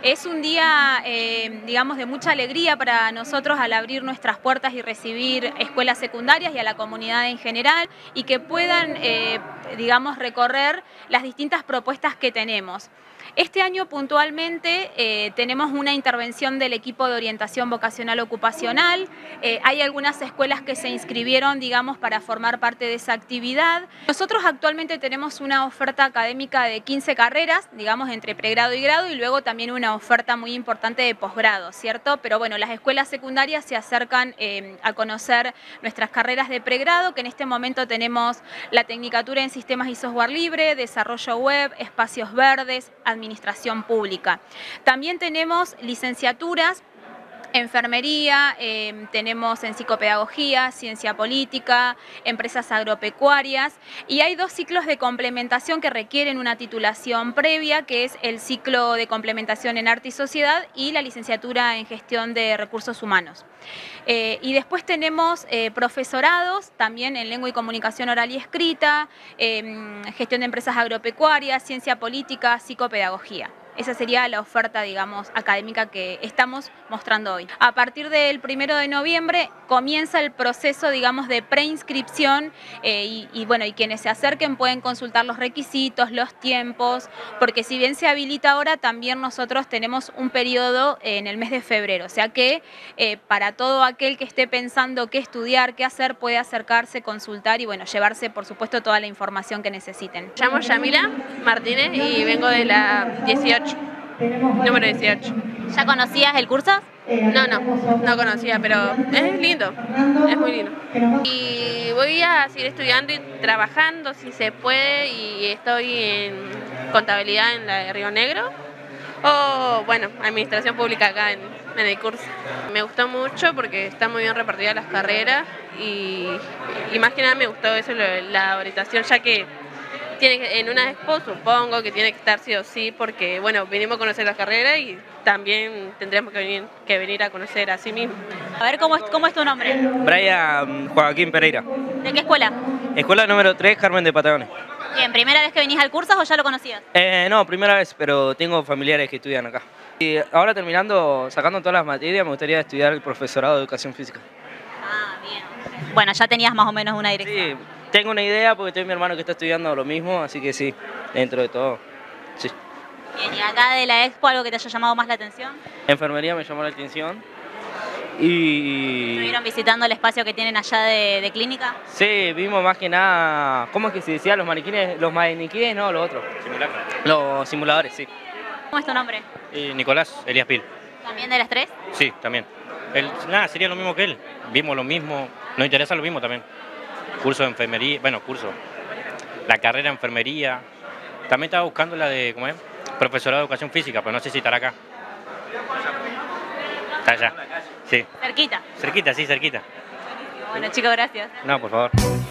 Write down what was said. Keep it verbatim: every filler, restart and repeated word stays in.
Es un día, eh, digamos, de mucha alegría para nosotros al abrir nuestras puertas y recibir escuelas secundarias y a la comunidad en general y que puedan, eh, digamos, recorrer las distintas propuestas que tenemos. Este año puntualmente eh, tenemos una intervención del equipo de orientación vocacional ocupacional. Eh, hay algunas escuelas que se inscribieron, digamos, para formar parte de esa actividad. Nosotros actualmente tenemos una oferta académica de quince carreras, digamos, entre pregrado y grado, y luego también una oferta muy importante de posgrado, ¿cierto? Pero bueno, las escuelas secundarias se acercan eh, a conocer nuestras carreras de pregrado, que en este momento tenemos la Tecnicatura en Sistemas y Software Libre, Desarrollo Web, Espacios Verdes, Administración Pública. También tenemos licenciaturas, enfermería, eh, tenemos en psicopedagogía, ciencia política, empresas agropecuarias, y hay dos ciclos de complementación que requieren una titulación previa, que es el ciclo de complementación en arte y sociedad y la licenciatura en gestión de recursos humanos. Eh, y después tenemos eh, profesorados, también en lengua y comunicación oral y escrita, eh, gestión de empresas agropecuarias, ciencia política, psicopedagogía. Esa sería la oferta, digamos, académica que estamos mostrando hoy. A partir del primero de noviembre comienza el proceso, digamos, de preinscripción eh, y, y, bueno, y quienes se acerquen pueden consultar los requisitos, los tiempos, porque si bien se habilita ahora, también nosotros tenemos un periodo en el mes de febrero, o sea que eh, para todo aquel que esté pensando qué estudiar, qué hacer, puede acercarse, consultar y, bueno, llevarse, por supuesto, toda la información que necesiten. Me llamo Yamila Martínez y vengo de la dieciocho. Número dieciocho. ¿Ya conocías el curso? No, no, no conocía, pero es lindo, es muy lindo. Y voy a seguir estudiando y trabajando si se puede, y estoy en contabilidad en la de Río Negro, o bueno, administración pública acá en, en el curso. Me gustó mucho porque están muy bien repartidas las carreras y, y más que nada me gustó eso, la orientación, ya que tiene que, en una expo supongo que tiene que estar sí o sí, porque bueno, vinimos a conocer las carreras y también tendremos que venir, que venir a conocer a sí mismos. A ver, ¿cómo es, cómo es tu nombre? Brian Joaquín Pereira. ¿De qué escuela? Escuela número tres, Carmen de Patagones. Bien, ¿primera vez que venís al curso o ya lo conocías? Eh, no, primera vez, pero tengo familiares que estudian acá. Y ahora terminando, sacando todas las materias, me gustaría estudiar el profesorado de educación física. Ah, bien. Bueno, ya tenías más o menos una dirección. Sí, tengo una idea porque tengo mi hermano que está estudiando lo mismo, así que sí, dentro de todo, sí. Bien, ¿y acá de la expo algo que te haya llamado más la atención? Enfermería me llamó la atención y... ¿Estuvieron visitando el espacio que tienen allá de, de clínica? Sí, vimos más que nada, ¿cómo es que se decía? Los maniquines, los maniquines, no, los otros. Simulacros. Los simuladores, sí. ¿Cómo es tu nombre? Eh, Nicolás Elías Pil. ¿También de las tres? Sí, también. Él, nada, sería lo mismo que él. Vimos lo mismo, nos interesa lo mismo también. Curso de enfermería, bueno, curso. La carrera de enfermería. También estaba buscando la de, ¿cómo es? Profesorado de educación física, pero no sé si estará acá. Está allá. Sí. Cerquita. Cerquita, sí, cerquita. Bueno, chicos, gracias. No, por favor.